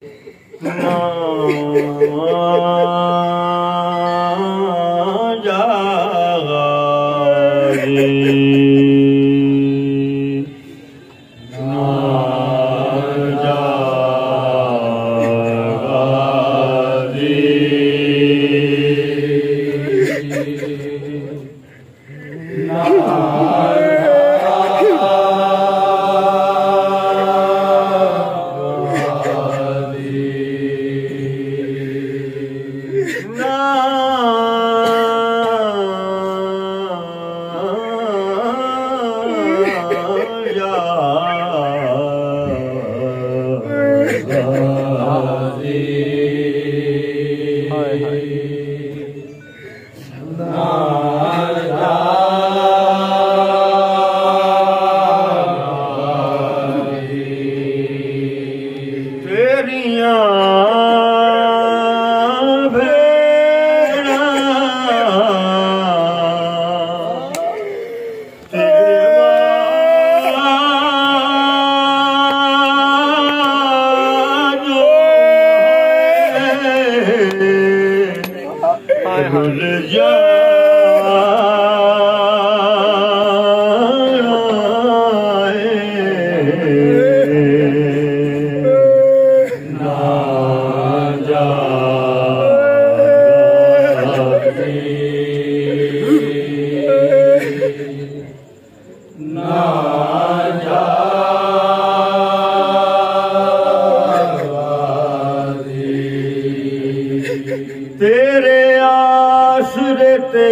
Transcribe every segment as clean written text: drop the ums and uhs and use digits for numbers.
तेरे आसरे ते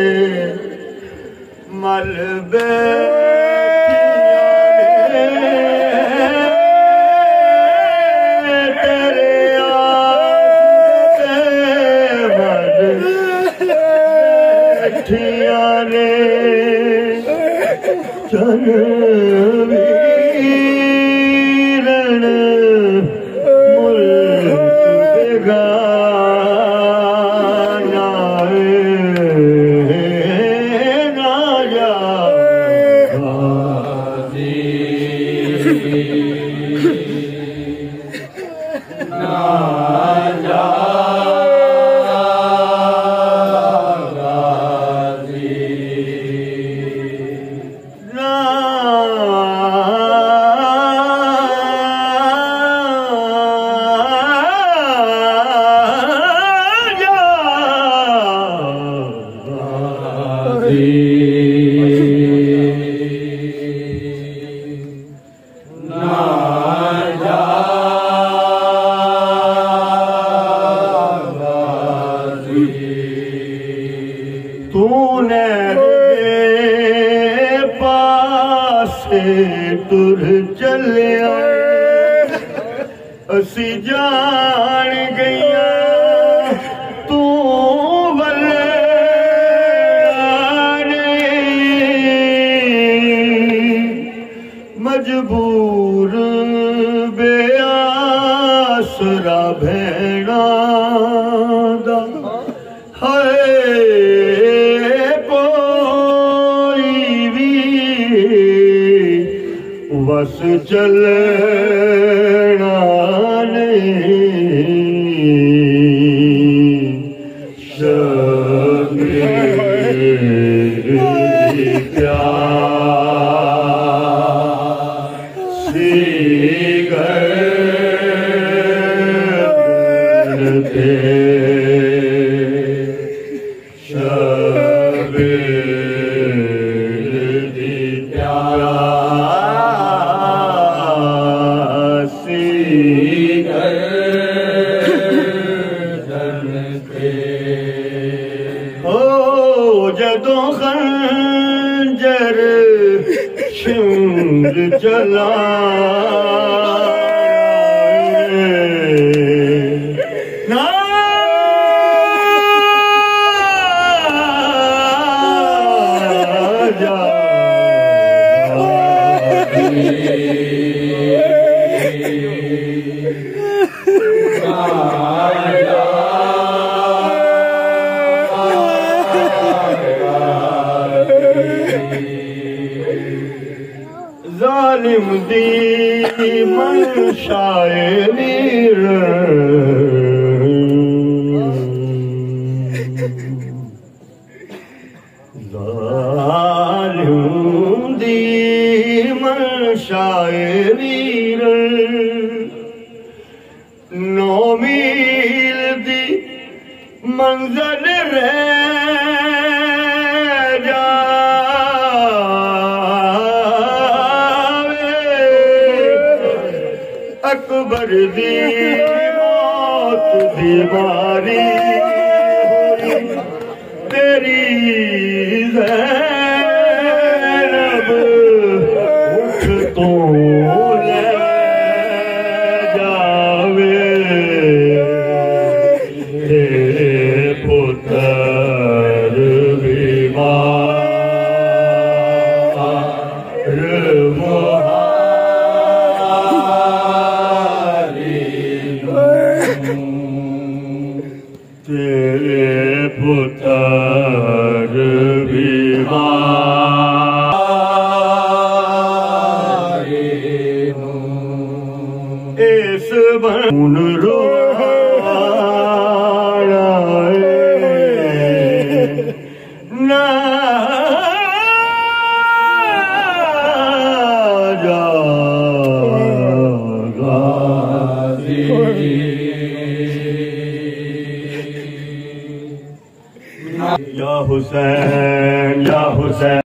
मलबे तेरे आसरे बैठिया रे चन वीरण मुल्क बेगा तूने पासे तुर चलिया असी जान गईया तू वले मजबूर बेआसरा भेड़ा दा बस चलना नहीं शबीर प्यासी करते जदों खंजर शिंग चला ना जा जालिम दी मनशाए वीर जालिम दी मनशाए वीर 9 मील दी मंजिल रह अकबर दी मौत दी बारी तेरी ज़ैनब उठ तो ले जावे तेरे पुत्र बीमार तेरे पुत्र बीमार इस बन रोहाना ना या हुसैन या हुसैन।